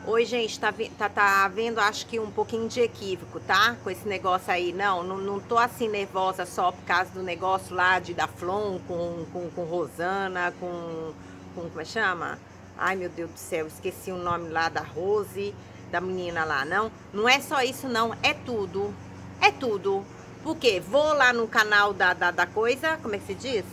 Oi, gente, tá vendo, acho que um pouquinho de equívoco, tá? Com esse negócio aí. Não tô assim nervosa só por causa do negócio lá de da Flon com Rosana, como é que chama? Ai, meu Deus do céu, esqueci o nome lá da Rose, da menina lá, não? Não é só isso, não, é tudo. É tudo. Porque vou lá no canal da coisa, como é que se diz?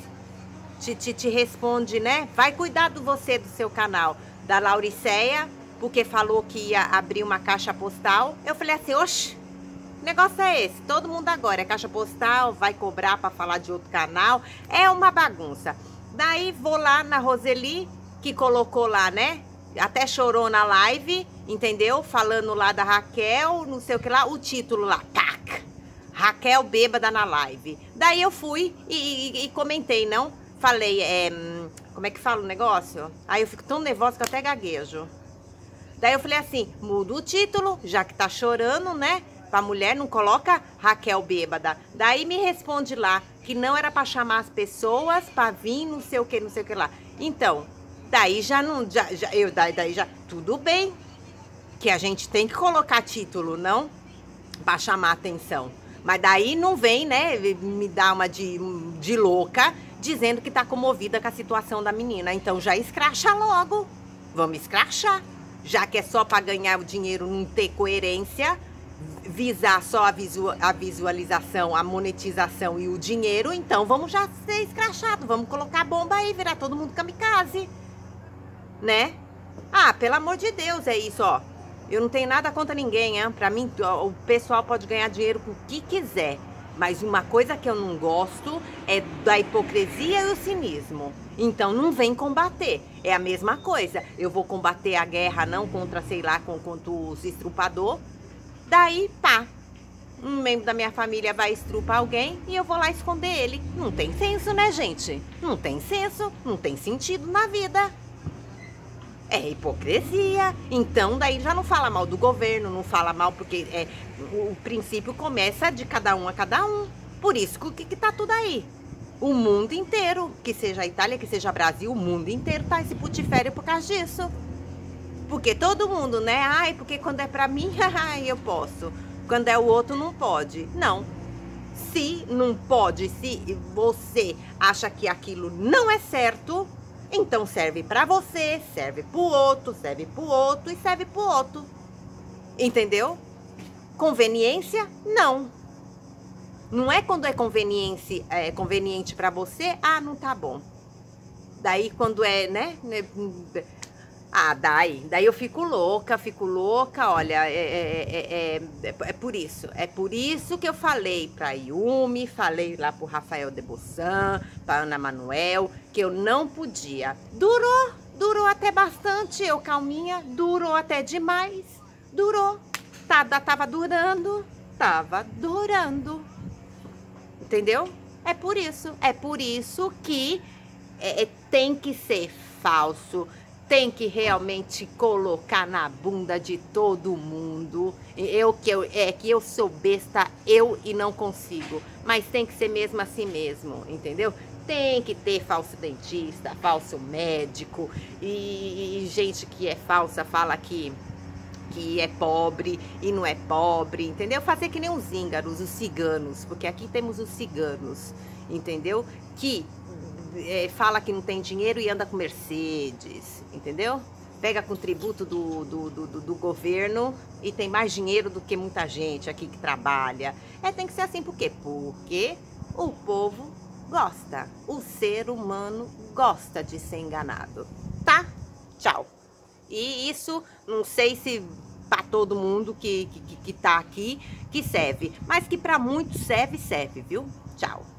Te responde, né? Vai cuidar do você, do seu canal, da Lauriceia, porque falou que ia abrir uma caixa postal. Eu falei assim, oxe, que negócio é esse? Todo mundo agora é caixa postal, vai cobrar para falar de outro canal. É uma bagunça. Daí vou lá na Roseli, que colocou lá, né? Até chorou na live, entendeu? Falando lá da Raquel, não sei o que lá, o título lá, tac! Raquel bêbada na live. Daí eu fui e comentei, não? Falei, como é que fala o negócio? Aí eu fico tão nervosa que eu até gaguejo. Daí eu falei assim, muda o título, já que tá chorando, né? Pra mulher, não coloca Raquel bêbada. Daí me responde lá, que não era pra chamar as pessoas pra vir, não sei o que lá. Então, daí já não, daí já, tudo bem, que a gente tem que colocar título, não? Pra chamar atenção. Mas daí não vem, né, me dar uma de louca, dizendo que tá comovida com a situação da menina. Então já escracha logo, vamos escrachar. Já que é só para ganhar o dinheiro, não ter coerência, visar só a visualização, a monetização e o dinheiro, então vamos já ser escrachado, vamos colocar bomba aí, virar todo mundo kamikaze, né? Ah, pelo amor de Deus, é isso, ó. Eu não tenho nada contra ninguém, hein? Pra mim, o pessoal pode ganhar dinheiro com o que quiser. Mas uma coisa que eu não gosto é da hipocrisia e o cinismo. Então não vem combater. É a mesma coisa. Eu vou combater a guerra não contra, sei lá, contra os estrupador. Daí, pá, um membro da minha família vai estrupar alguém e eu vou lá esconder ele. Não tem senso, né, gente? Não tem senso, não tem sentido na vida. É hipocrisia. Então daí já não fala mal do governo, não fala mal porque o princípio começa de cada um a cada um. Por isso que tá tudo aí. O mundo inteiro, que seja a Itália, que seja Brasil, o mundo inteiro tá esse putifério por causa disso. Porque todo mundo, né? Ai, porque quando é pra mim, eu posso. Quando é o outro, não pode. Não. Se não pode, se você acha que aquilo não é certo, então serve pra você, serve pro outro, serve pro outro e serve pro outro. Entendeu? Conveniência? Não. Não é quando é conveniente para você, ah, não tá bom. Daí quando é, né? Ah, daí eu fico louca, olha, é por isso. É por isso que eu falei pra Yumi, falei lá pro Rafael de Bossan, pra Ana Manuel, que eu não podia. Durou até bastante, eu calminha, durou até demais, durou. Tava durando. Entendeu? É por isso que tem que ser falso, tem que realmente colocar na bunda de todo mundo. Que eu sou besta, e não consigo, mas tem que ser mesmo assim mesmo, entendeu? Tem que ter falso dentista, falso médico e gente que é falsa fala que é pobre e não é pobre, entendeu? Fazer que nem os zíngaros, os ciganos, porque aqui temos os ciganos, entendeu? Que fala que não tem dinheiro e anda com Mercedes, entendeu? Pega com tributo do governo e tem mais dinheiro do que muita gente aqui que trabalha. Tem que ser assim, por quê? Porque o povo gosta, o ser humano gosta de ser enganado, tá? Tchau. E isso, não sei se para todo mundo que tá aqui, que serve. Mas que para muitos serve, viu? Tchau.